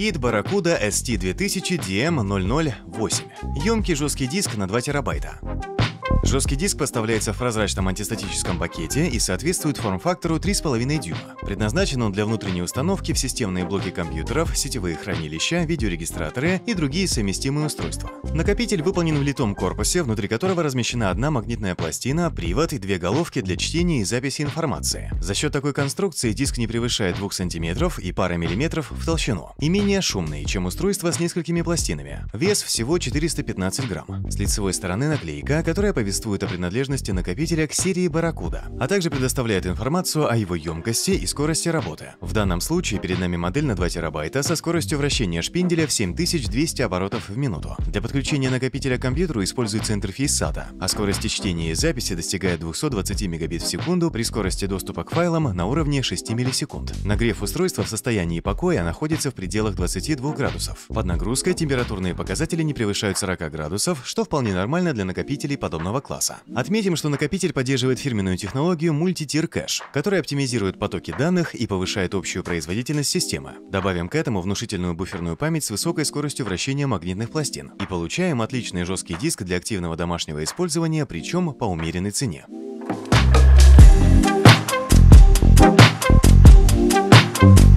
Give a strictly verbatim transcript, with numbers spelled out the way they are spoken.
Kit Barracuda эс ти две тысячи ди эм ноль ноль восемь. Емкий жесткий диск на два терабайта. Жесткий диск поставляется в прозрачном антистатическом пакете и соответствует форм-фактору три с половиной дюйма. Предназначен он для внутренней установки в системные блоки компьютеров, сетевые хранилища, видеорегистраторы и другие совместимые устройства. Накопитель выполнен в литом корпусе, внутри которого размещена одна магнитная пластина, привод и две головки для чтения и записи информации. За счет такой конструкции диск не превышает двух сантиметров и пары миллиметров в толщину и менее шумный, чем устройство с несколькими пластинами. Вес всего четыреста пятнадцать грамм. С лицевой стороны наклейка, которая повествует о принадлежности накопителя к серии Barracuda, а также предоставляет информацию о его емкости и скорости работы. В данном случае перед нами модель на два терабайта со скоростью вращения шпинделя в семь тысяч двести оборотов в минуту. Для подключения накопителя к компьютеру используется интерфейс сата, а скорость чтения и записи достигает двухсот двадцати мегабит в секунду при скорости доступа к файлам на уровне шести миллисекунд. Нагрев устройства в состоянии покоя находится в пределах двадцати двух градусов. Под нагрузкой температурные показатели не превышают сорока градусов, что вполне нормально для накопителей подобного класса. Отметим, что накопитель поддерживает фирменную технологию Multi-Tier Cache, которая оптимизирует потоки данных и повышает общую производительность системы. Добавим к этому внушительную буферную память с высокой скоростью вращения магнитных пластин и получаем отличный жесткий диск для активного домашнего использования, причем по умеренной цене. We'll be right back.